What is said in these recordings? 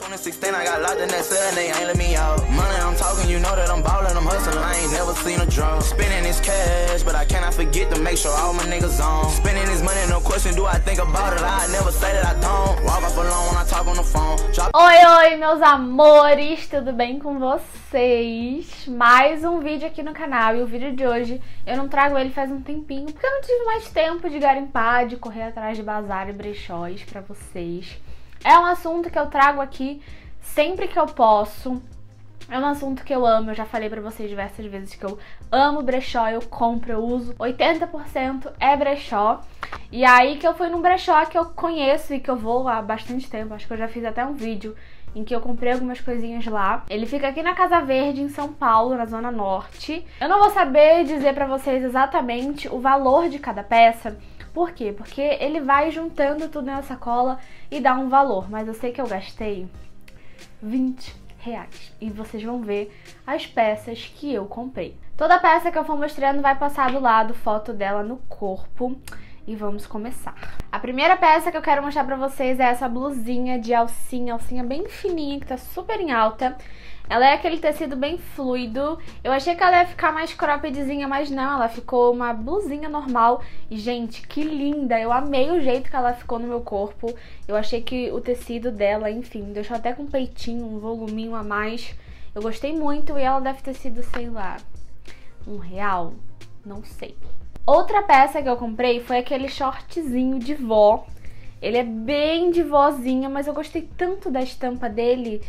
on the 16, I got locked in that cell and they ain't let me out. Money I'm talking, you know that I'm ballin', I'm hustlin', I ain't never seen a drum. Spending this cash, but I cannot forget to make sure all my niggas on. Spending this money, no question, do I think about it? I never say that I don't. Walk off alone when I talk on the phone. Oi, meus amores, tudo bem com vocês? Mais um vídeo aqui no canal, e o vídeo de hoje eu não trago ele faz um tempinho, porque eu não tive mais tempo de garimpar, de correr atrás de bazar e brechóis pra vocês. É um assunto que eu trago aqui sempre que eu posso. É um assunto que eu amo, eu já falei pra vocês diversas vezes que eu amo brechó, eu compro, eu uso. 80% é brechó. E aí que eu fui num brechó que eu conheço e que eu vou há bastante tempo. Acho que eu já fiz até um vídeo em que eu comprei algumas coisinhas lá. Ele fica aqui na Casa Verde, em São Paulo, na Zona Norte. Eu não vou saber dizer pra vocês exatamente o valor de cada peça. Por quê? Porque ele vai juntando tudo na sacola e dá um valor. Mas eu sei que eu gastei R$20. E vocês vão ver as peças que eu comprei. Toda peça que eu for mostrando vai passar do lado foto dela no corpo. E vamos começar. A primeira peça que eu quero mostrar pra vocês é essa blusinha de alcinha bem fininha, que tá super em alta. Ela é aquele tecido bem fluido. Eu achei que ela ia ficar mais croppedzinha, mas não, ela ficou uma blusinha normal. E, gente, que linda! Eu amei o jeito que ela ficou no meu corpo. Eu achei que o tecido dela, enfim, deixou até com um peitinho, um voluminho a mais. Eu gostei muito e ela deve ter sido, sei lá, R$1? Não sei. Outra peça que eu comprei foi aquele shortzinho de vó. Ele é bem de vozinha, mas eu gostei tanto da estampa dele,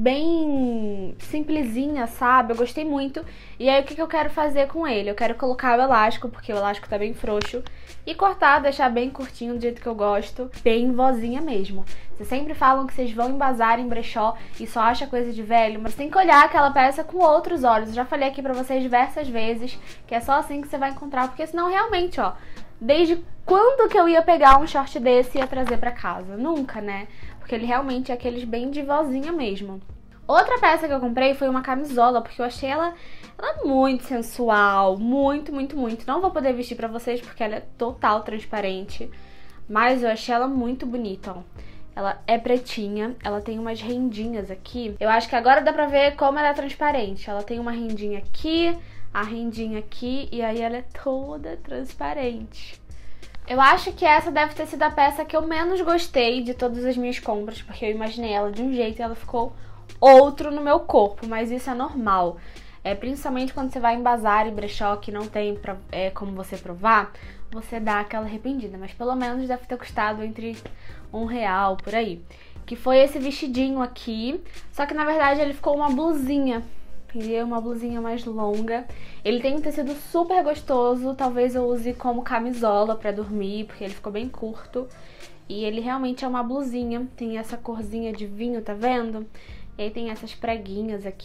bem simplesinha, sabe? Eu gostei muito. E aí o que eu quero fazer com ele? Eu quero colocar o elástico, porque o elástico tá bem frouxo, e cortar, deixar bem curtinho do jeito que eu gosto, bem vozinha mesmo. Vocês sempre falam que vocês vão em bazar, em brechó e só acham coisa de velho, mas tem que olhar aquela peça com outros olhos. Eu já falei aqui pra vocês diversas vezes que é só assim que você vai encontrar, porque senão realmente, ó, desde quando que eu ia pegar um short desse e ia trazer pra casa? Nunca, né? Porque ele realmente é aqueles bem de vozinha mesmo. Outra peça que eu comprei foi uma camisola, porque eu achei ela muito sensual, muito. Não vou poder vestir pra vocês porque ela é total transparente, mas eu achei ela muito bonita, ó. Ela é pretinha, ela tem umas rendinhas aqui. Eu acho que agora dá pra ver como ela é transparente. Ela tem uma rendinha aqui, a rendinha aqui, e aí ela é toda transparente. Eu acho que essa deve ter sido a peça que eu menos gostei de todas as minhas compras, porque eu imaginei ela de um jeito e ela ficou outro no meu corpo, mas isso é normal. Principalmente quando você vai em bazar e brechó que não tem como você provar, você dá aquela arrependida, mas pelo menos deve ter custado entre R$1 por aí. Que foi esse vestidinho aqui, só que na verdade ele ficou uma blusinha, entendeu? Uma blusinha mais longa. Ele tem um tecido super gostoso, talvez eu use como camisola pra dormir, porque ele ficou bem curto. E ele realmente é uma blusinha, tem essa corzinha de vinho, tá vendo? E aí tem essas preguinhas aqui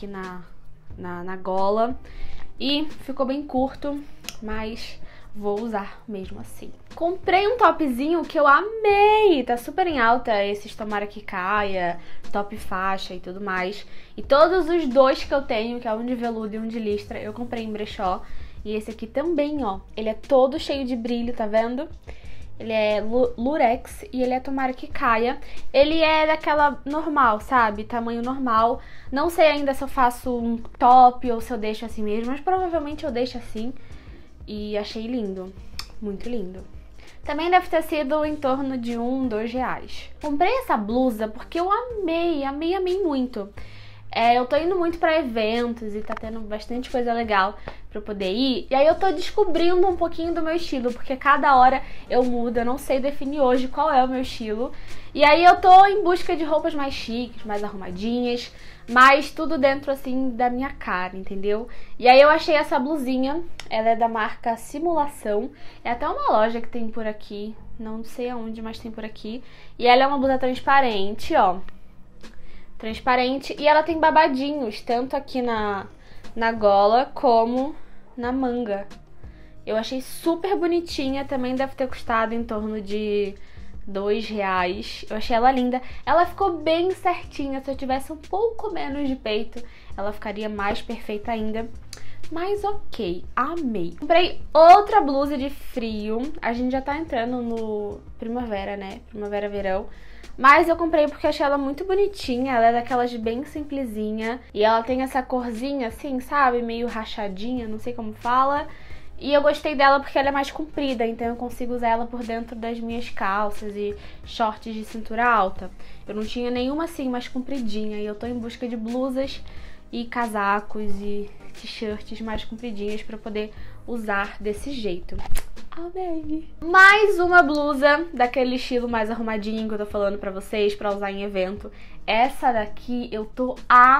na gola. E ficou bem curto, mas vou usar mesmo assim. Comprei um topzinho que eu amei, tá super em alta, esses tomara que caia, top faixa e tudo mais. E todos os dois que eu tenho, que é um de veludo e um de listra, eu comprei em brechó. E esse aqui também, ó, ele é todo cheio de brilho, tá vendo? Ele é lurex e ele é tomara que caia. Ele é daquela normal, sabe? Tamanho normal. Não sei ainda se eu faço um top ou se eu deixo assim mesmo, mas provavelmente eu deixo assim. E achei lindo, muito lindo. Também deve ter sido em torno de R$1, R$2. Comprei essa blusa porque eu amei muito. Eu tô indo muito pra eventos e tá tendo bastante coisa legal pra eu poder ir. E aí eu tô descobrindo um pouquinho do meu estilo, porque cada hora eu mudo, eu não sei definir hoje qual é o meu estilo. E aí eu tô em busca de roupas mais chiques, mais arrumadinhas, mas tudo dentro assim da minha cara, entendeu? E aí eu achei essa blusinha, ela é da marca Simulação. É até uma loja que tem por aqui, não sei aonde, mas tem por aqui. E ela é uma blusa transparente, ó. Transparente, e ela tem babadinhos, tanto aqui na gola como na manga. Eu achei super bonitinha, também deve ter custado em torno de R$2. Eu achei ela linda. Ela ficou bem certinha, se eu tivesse um pouco menos de peito, ela ficaria mais perfeita ainda. Mas ok, amei. Comprei outra blusa de frio. A gente já tá entrando no primavera, né? Primavera, verão. Mas eu comprei porque achei ela muito bonitinha, ela é daquelas bem simplesinha. E ela tem essa corzinha assim, sabe? Meio rachadinha, não sei como fala. E eu gostei dela porque ela é mais comprida, então eu consigo usar ela por dentro das minhas calças e shorts de cintura alta. Eu não tinha nenhuma assim mais compridinha e eu tô em busca de blusas e casacos e t-shirts mais compridinhas pra poder usar desse jeito. Amei! Mais uma blusa daquele estilo mais arrumadinho que eu tô falando pra vocês, pra usar em evento. Essa daqui eu tô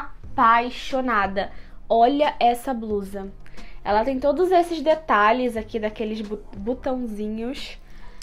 apaixonada. Olha essa blusa. Ela tem todos esses detalhes aqui daqueles botãozinhos.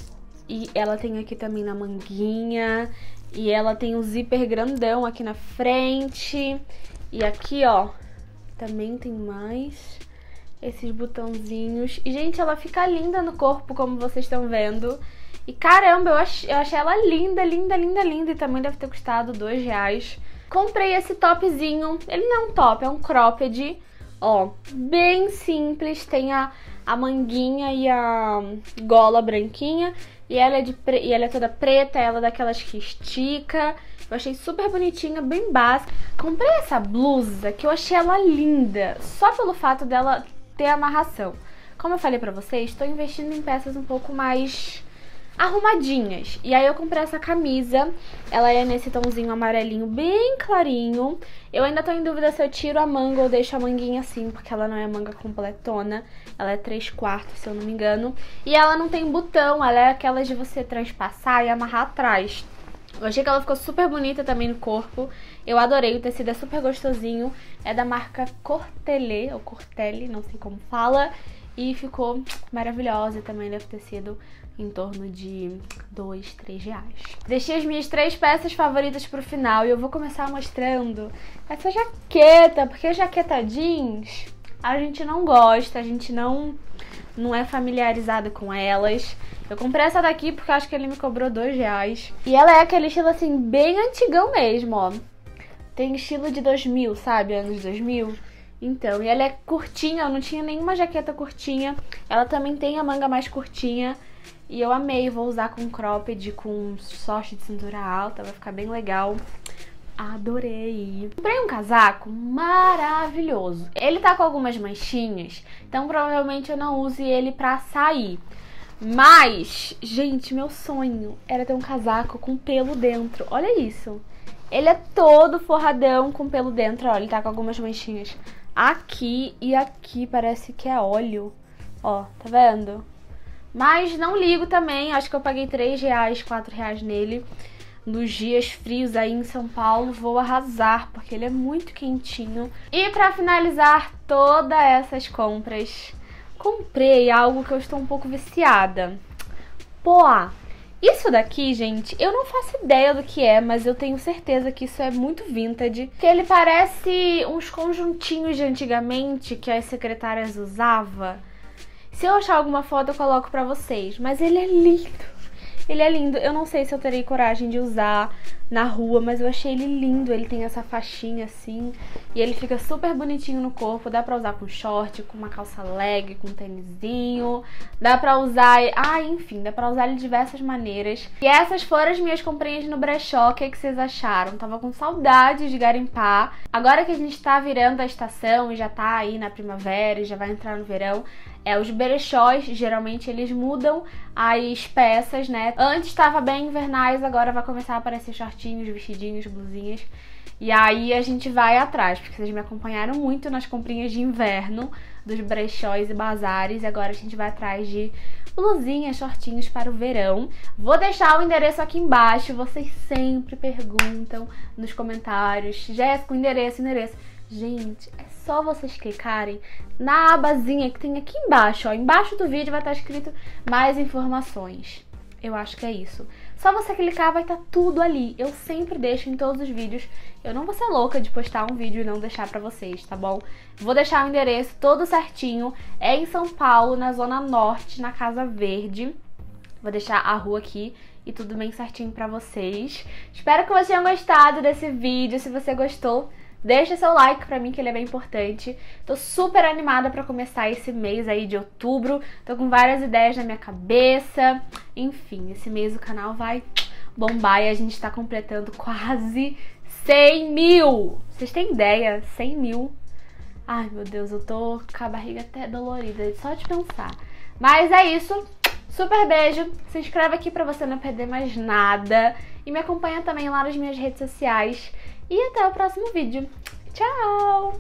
E ela tem aqui também na manguinha. E ela tem um zíper grandão aqui na frente. E aqui, ó, também tem mais esses botãozinhos. E, gente, ela fica linda no corpo, como vocês estão vendo. E, caramba, eu achei ela linda, linda, linda, linda. E também deve ter custado R$2. Comprei esse topzinho. Ele não é um top, é um cropped. Ó, bem simples. Tem a manguinha e a gola branquinha. E ela é toda preta, ela é daquelas que estica. Eu achei super bonitinha, bem básica. Comprei essa blusa que eu achei ela linda, só pelo fato dela ter amarração. Como eu falei pra vocês, estou investindo em peças um pouco mais arrumadinhas. E aí eu comprei essa camisa, ela é nesse tomzinho amarelinho bem clarinho. Eu ainda tô em dúvida se eu tiro a manga ou deixo a manguinha assim, porque ela não é manga completona. Ela é 3/4, se eu não me engano. E ela não tem botão, ela é aquelas de você transpassar e amarrar atrás. Eu achei que ela ficou super bonita também no corpo. Eu adorei, o tecido é super gostosinho. É da marca Cortelé, ou Cortelli, não sei como fala. E ficou maravilhosa, também deve ter sido em torno de R$2, R$3. Deixei as minhas 3 peças favoritas pro final e eu vou começar mostrando essa jaqueta, porque jaqueta jeans a gente não gosta, a gente não é familiarizado com elas. Eu comprei essa daqui porque eu acho que ele me cobrou R$2. E ela é aquele estilo assim, bem antigão mesmo, ó. Tem estilo de 2000, sabe? Anos 2000. Então, e ela é curtinha, eu não tinha nenhuma jaqueta curtinha. Ela também tem a manga mais curtinha. E eu amei, vou usar com cropped, com short de cintura alta, vai ficar bem legal. Adorei. Comprei um casaco maravilhoso. Ele tá com algumas manchinhas, então provavelmente eu não use ele pra sair. Mas, gente, meu sonho era ter um casaco com pelo dentro. Olha isso. Ele é todo forradão com pelo dentro. Olha, ele tá com algumas manchinhas aqui e aqui. Parece que é óleo. Ó, tá vendo? Mas não ligo também. Acho que eu paguei R$3, R$4 nele. Nos dias frios aí em São Paulo, vou arrasar, porque ele é muito quentinho. E pra finalizar todas essas compras, comprei algo que eu estou um pouco viciada. Poá. Isso daqui, gente, eu não faço ideia do que é, mas eu tenho certeza que isso é muito vintage. Que ele parece uns conjuntinhos de antigamente que as secretárias usavam. Se eu achar alguma foto eu coloco pra vocês, mas ele é lindo. Ele é lindo, eu não sei se eu terei coragem de usar na rua, mas eu achei ele lindo. Ele tem essa faixinha assim e ele fica super bonitinho no corpo. Dá pra usar com short, com uma calça leg, com um tênisinho. Dá pra usar, enfim, dá pra usar ele de diversas maneiras. E essas foram as minhas comprinhas no brechó. O que vocês acharam? Tava com saudade de garimpar. Agora que a gente tá virando a estação e já tá aí na primavera e já vai entrar no verão, os brechós, geralmente eles mudam as peças, né? Antes estava bem invernais, agora vai começar a aparecer shortinhos, vestidinhos, blusinhas. E aí a gente vai atrás, porque vocês me acompanharam muito nas comprinhas de inverno dos brechós e bazares. E agora a gente vai atrás de blusinhas, shortinhos para o verão. Vou deixar o endereço aqui embaixo. Vocês sempre perguntam nos comentários: Jéssica, endereço. Gente, é só vocês clicarem na abazinha que tem aqui embaixo, ó. Embaixo do vídeo vai estar escrito mais informações. Eu acho que é isso. Só você clicar, vai estar tudo ali. Eu sempre deixo em todos os vídeos. Eu não vou ser louca de postar um vídeo e não deixar pra vocês, tá bom? Vou deixar o endereço todo certinho. É em São Paulo, na Zona Norte, na Casa Verde. Vou deixar a rua aqui e tudo bem certinho pra vocês. Espero que vocês tenham gostado desse vídeo. Se você gostou, deixa seu like pra mim, que ele é bem importante. Tô super animada pra começar esse mês aí de outubro. Tô com várias ideias na minha cabeça. Enfim, esse mês o canal vai bombar e a gente tá completando quase 100 mil. Vocês têm ideia? 100 mil. Ai, meu Deus, eu tô com a barriga até dolorida só de pensar. Mas é isso. Super beijo. Se inscreve aqui pra você não perder mais nada. E me acompanha também lá nas minhas redes sociais. E até o próximo vídeo. Tchau!